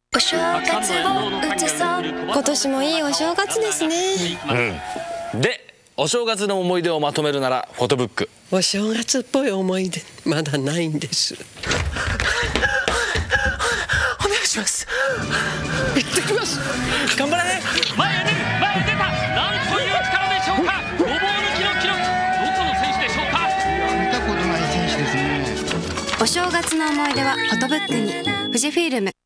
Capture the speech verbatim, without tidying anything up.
お正月を移そう。今年もいいお正月ですね。 うん。で、お正月の思い出をまとめるならフォトブック。 お正月っぽい思い出まだないんです。お願いします。行ってきます。頑張れ。 前へ出る、前へ出た。なんという力でしょうか。ごぼう抜きの記録。どこの選手でしょうか。 見たことない選手ですね。 お正月の思い出はフォトブックに。富士フィルム。